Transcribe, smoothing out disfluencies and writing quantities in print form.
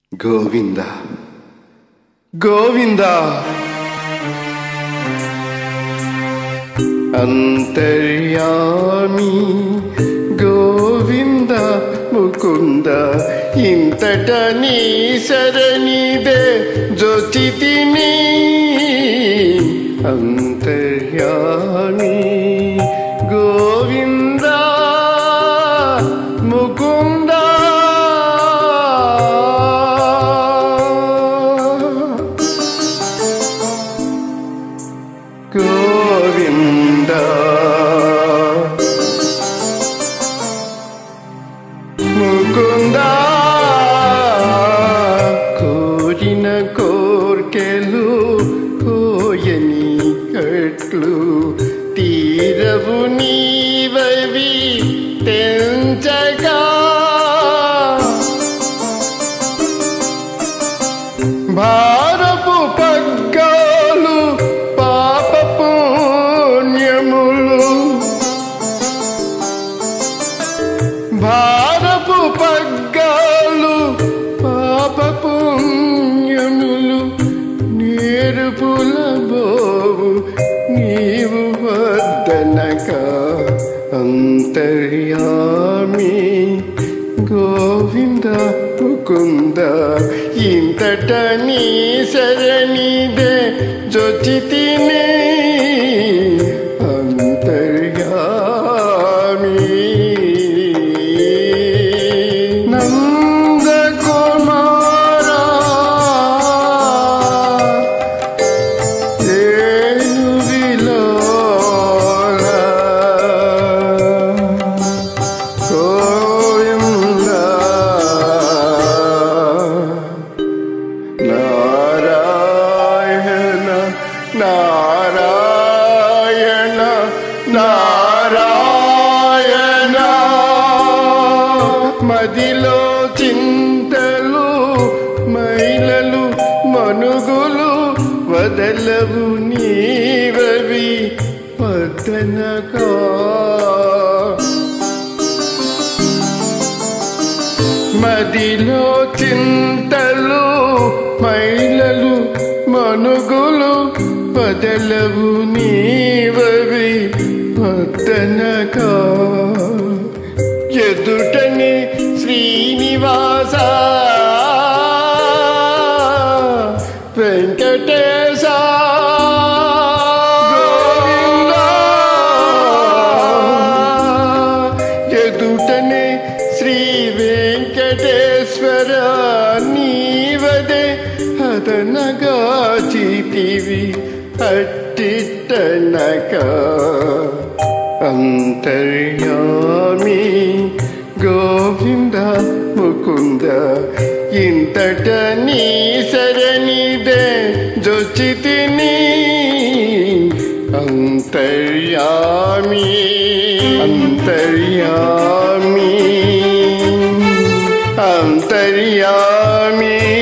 గోవింద గోవింద అంతర్యామి గోవింద ముకుంద ఇంతట నీ శరణిదే జొచితిని అంతర్యామి గోవింద ముకుంద గోవింద ముకుంద కోరిన కోర్కెలు కోయని కట్లు తీరవు నీవవి తెంచగా భారపు పగ్గాలు పాప పుణ్యములు భారపు పగ్గాలు పాప పుణ్యములు నేరుపుల బోవు నీవు వద్దనక అంతర్యామి గోవింద ముకుంద ఇంతట నీ శరణిదే జొచితిని అంతర్యామి నందకుమారా ఏనువిలోలా గోవింద నారాయణ నారాయణ నారాయణ మదిలో చింతలు మైలలు మనుగులు వదలవు నీవవి వదనకా మదిలో చింతలు మైలలు మనుగులు వదలవు నీవవి వద్దనక ఎదుటని శ్రీనివాస వెంకటేశ గోవింద ఎదుటనే శ్రీ వెంకటేశ్వర నీవదే అదనగా చితివి అట్టిట్టనక అంతర్యామి గోవింద ముకుంద ఇంతట నీ శరణిదే జొచితిని అంతర్యామి అంతర్యామి అంతర్యామి